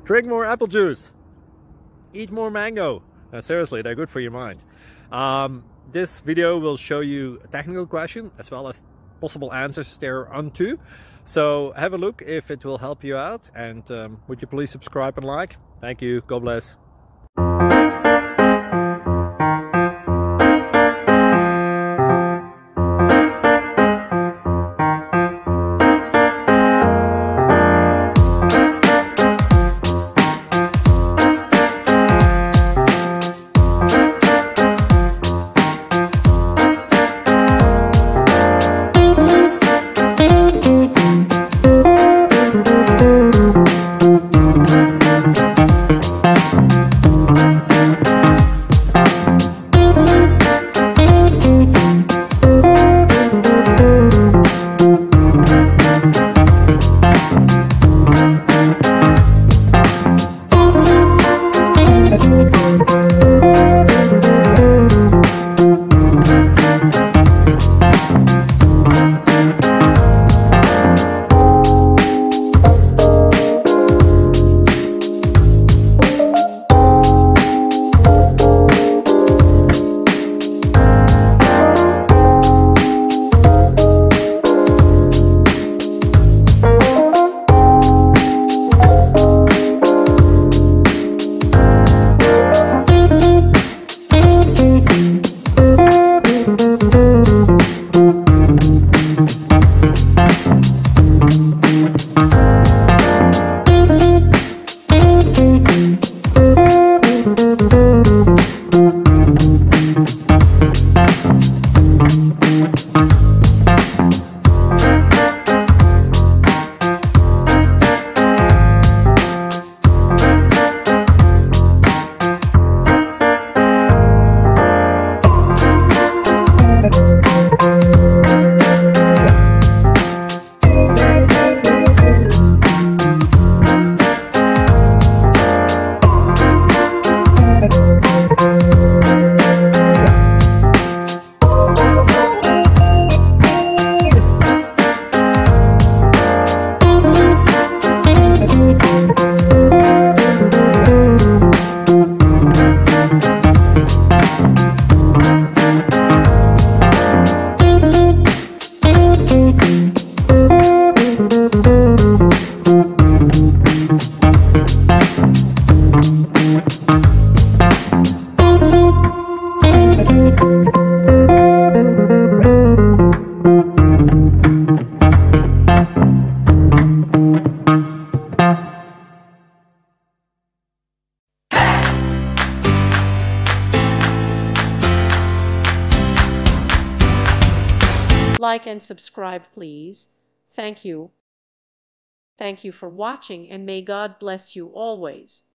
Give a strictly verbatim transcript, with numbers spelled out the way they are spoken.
Drink more apple juice. Eat more mango. No, seriously, they're good for your mind. Um, this video will show you a technical question as well as possible answers thereunto. So have a look if it will help you out, and um, would you please subscribe and like? Thank you. God bless. Like and subscribe, please. Thank you. Thank you for watching, and may God bless you always.